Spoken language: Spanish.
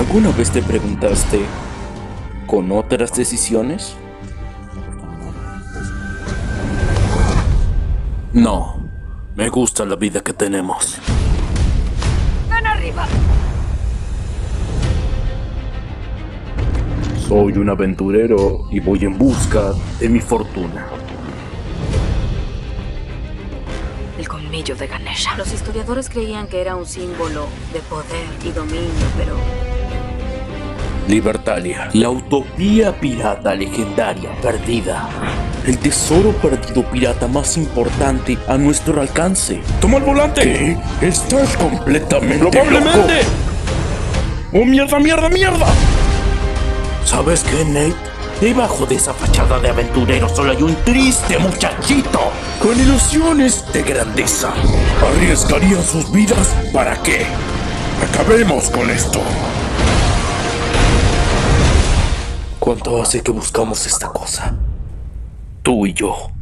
¿Alguna vez te preguntaste, con otras decisiones? No, me gusta la vida que tenemos. ¡Ven arriba! Soy un aventurero y voy en busca de mi fortuna. El colmillo de Ganesha. Los historiadores creían que era un símbolo de poder y dominio, pero Libertalia, la utopía pirata legendaria perdida. El tesoro perdido pirata más importante a nuestro alcance. ¡Toma el volante! ¿Qué? Estás completamente ¡Probablemente! loco. ¡Oh, mierda, mierda, mierda! ¿Sabes qué, Nate? Debajo de esa fachada de aventurero solo hay un triste muchachito con ilusiones de grandeza. ¿Arriesgarían sus vidas? ¿Para qué? Acabemos con esto. ¿Cuánto hace que buscamos esta cosa? Tú y yo.